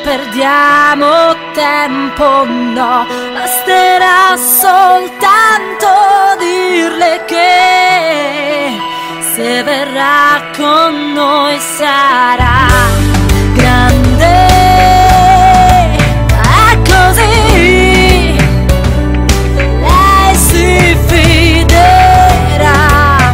perdiamo tempo, no, basterà soltanto dirle che se verrà con noi sarà grande. È così, lei si fiderà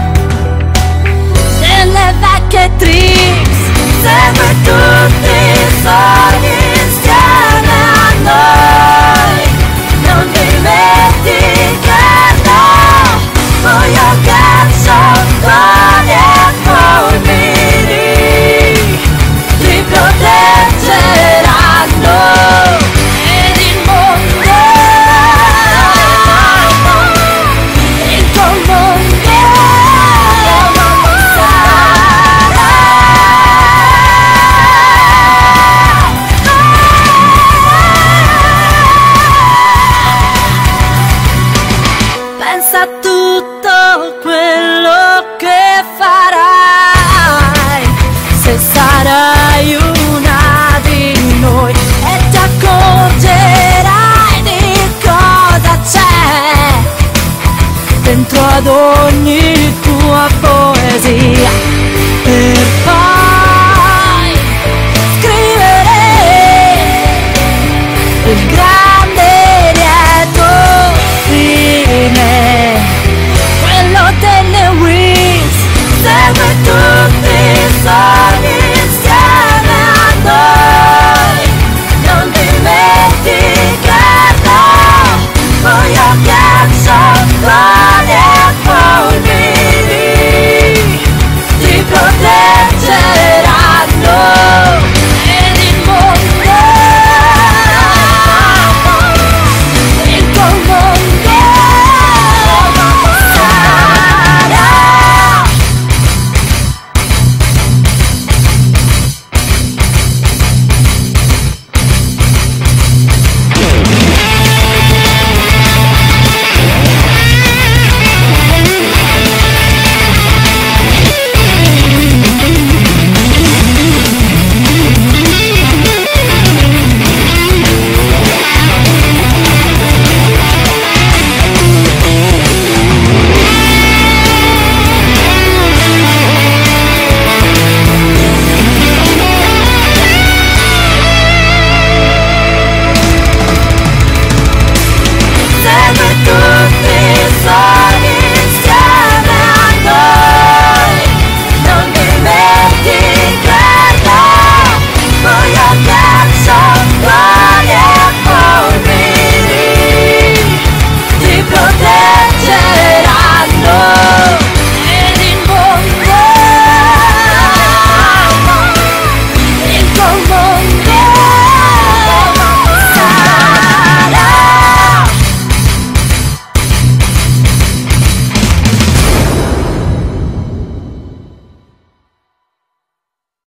delle vecchie tricks, segue tutti i sogni insieme a noi. Non dimenticherò, voglio che sottoli e fulmini ti proteggeranno ed il mondo, il tuo mondo pensa a tutto quello che farai, se sarai una di noi, e ti accorgerai di cosa c'è dentro ad ogni tua poesia.